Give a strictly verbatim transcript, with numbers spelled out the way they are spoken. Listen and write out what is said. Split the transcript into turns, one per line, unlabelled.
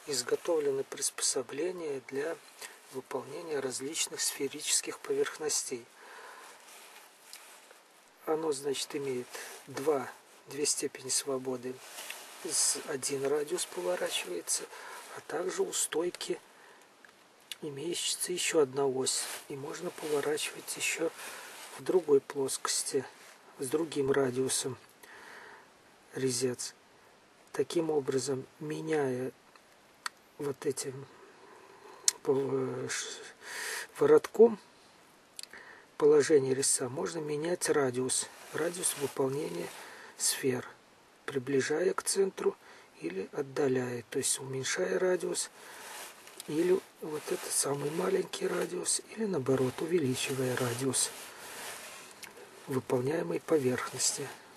изготовлены приспособления для выполнения различных сферических поверхностей. Оно, значит, имеет два, две степени свободы. Один радиус поворачивается, а также у стойки имеется еще одна ось. И можно поворачивать еще в другой плоскости с другим радиусом резец. Таким образом, меняя вот этим воротком положение резца, можно менять радиус, радиус выполнения сфер, приближая к центру или отдаляя, то есть уменьшая радиус, или вот этот самый маленький радиус, или наоборот увеличивая радиус выполняемой поверхности.